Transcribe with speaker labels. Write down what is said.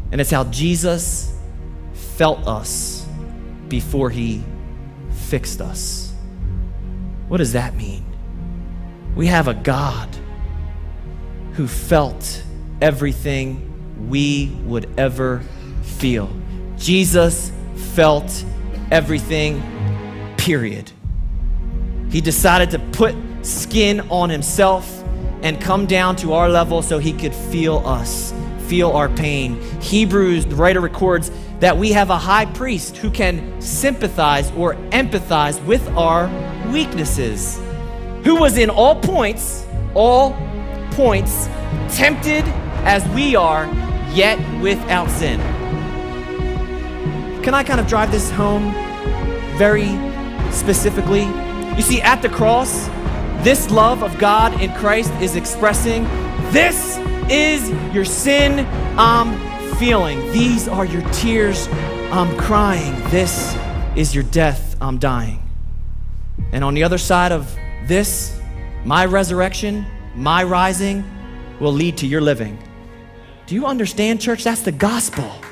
Speaker 1: And it's how Jesus felt us before he fixed us. What does that mean? We have a God who felt everything we would ever feel. Jesus felt everything, period. He decided to put skin on himself and come down to our level so he could feel us, feel our pain. Hebrews, the writer records that we have a high priest who can sympathize or empathize with our weaknesses, who was in all points, tempted as we are, yet without sin. Can I kind of drive this home very specifically? You see, at the cross, this love of God in Christ is expressing, this is your sin I'm feeling. These are your tears I'm crying. This is your death I'm dying. And on the other side of this, my resurrection, my rising will lead to your living. Do you understand, church? That's the gospel.